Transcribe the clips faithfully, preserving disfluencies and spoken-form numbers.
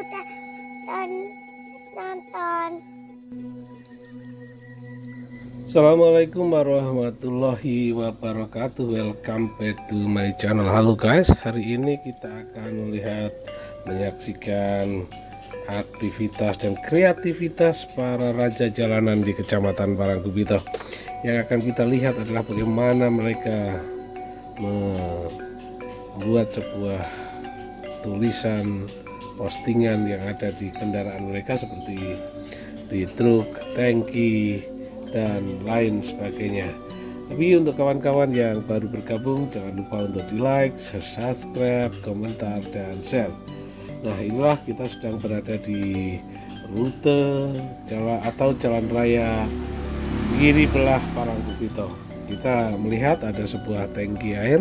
sudah nonton. Assalamualaikum warahmatullahi wabarakatuh. Welcome back to my channel. Halo guys, hari ini kita akan melihat menyaksikan aktivitas dan kreativitas para raja jalanan di Kecamatan Parangkubito. Yang akan kita lihat adalah bagaimana mereka membuat sebuah tulisan postingan yang ada di kendaraan mereka seperti di truk, tangki, dan lain sebagainya. Tapi untuk kawan-kawan yang baru bergabung, jangan lupa untuk di like, subscribe, komentar, dan share. Nah, inilah kita sedang berada di rute jalan atau jalan raya kiri belah Parangkubito. Kita melihat ada sebuah tangki air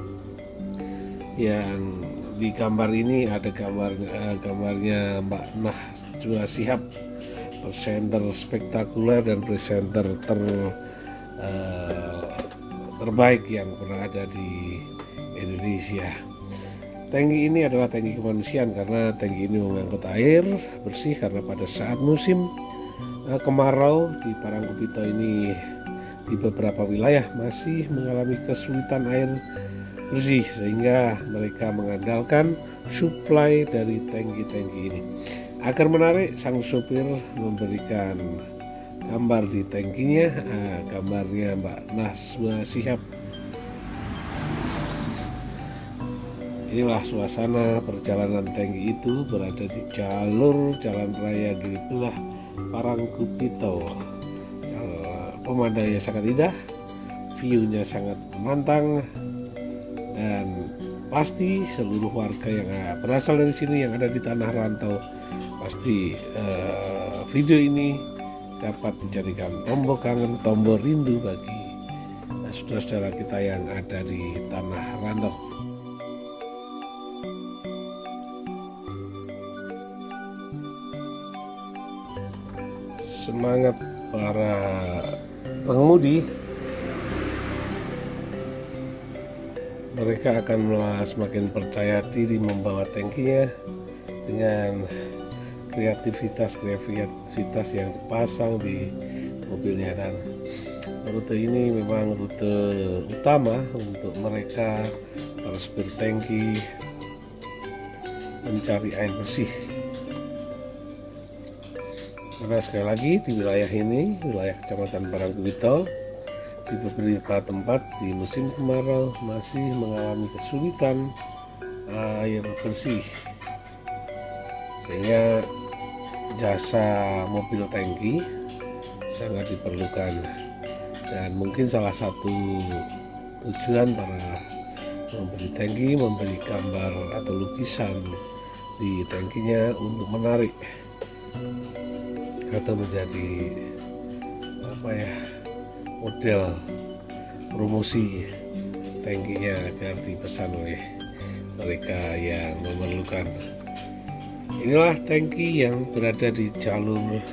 yang di gambar ini ada gambar eh, gambarnya Mbak Najwa Shihab, presenter spektakuler dan presenter ter eh, terbaik yang pernah ada di Indonesia. Tangki ini adalah tangki kemanusiaan karena tangki ini mengangkut air bersih karena pada saat musim eh, kemarau di Parangkubito ini di beberapa wilayah masih mengalami kesulitan air bersih, sehingga mereka mengandalkan suplai dari tangki-tangki ini. Agar menarik, sang supir memberikan gambar di tangkinya, nah, gambarnya Mbak Najwa Shihab. Inilah suasana perjalanan tangki itu berada di jalur jalan raya kiri belah Parangkubito. Pemandangannya sangat indah, view-nya sangat menantang, dan pasti seluruh warga yang berasal dari sini yang ada di tanah rantau pasti uh, video ini dapat dijadikan tombol kangen, tombol rindu bagi saudara-saudara kita yang ada di tanah rantau. Semangat para pengemudi, mereka akan semakin percaya diri membawa tangkinya dengan kreativitas kreativitas yang dipasang di mobilnya. Dan rute ini memang rute utama untuk mereka para supir tangki mencari air bersih. Karena sekali lagi di wilayah ini, wilayah Kecamatan Parangkubito, di beberapa tempat di musim kemarau masih mengalami kesulitan air bersih, sehingga jasa mobil tangki sangat diperlukan. Dan mungkin salah satu tujuan para membeli tangki memberi gambar atau lukisan di tangkinya untuk menarik atau menjadi apa ya, model promosi tangkinya agar dipesan oleh mereka yang memerlukan. Inilah tangki yang berada di jalur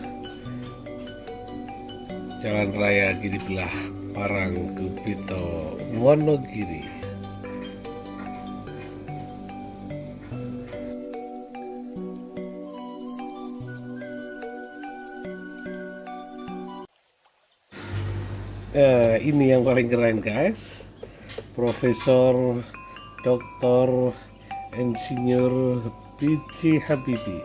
jalan raya kiri belah Parangkubito, Wonogiri. Nah, ini yang paling keren guys, Profesor Doktor Insinyur B J Habibie.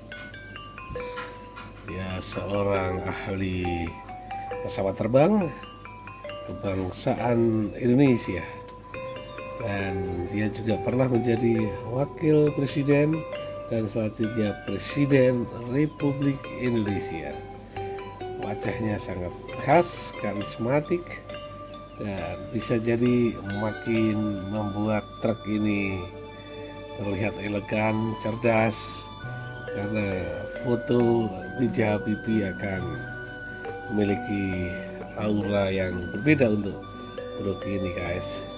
Ya, seorang ahli pesawat terbang kebangsaan Indonesia, dan dia juga pernah menjadi wakil presiden dan selanjutnya Presiden Republik Indonesia. Wajahnya sangat khas, karismatik, dan bisa jadi makin membuat truk ini terlihat elegan, cerdas, karena foto B J Habibie akan memiliki aura yang berbeda untuk truk ini guys.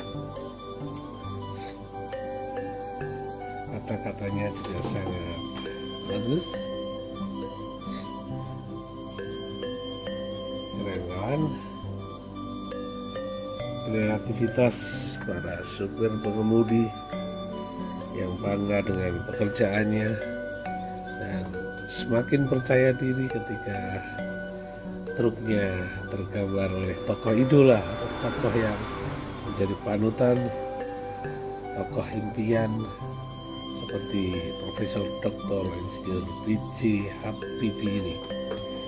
Kata-katanya juga sangat bagus, keren kan? Kreativitas para supir pengemudi yang bangga dengan pekerjaannya dan semakin percaya diri ketika truknya tergambar oleh tokoh idola, tokoh yang menjadi panutan, tokoh impian seperti Profesor Doktor Insinyur B J Habibie ini.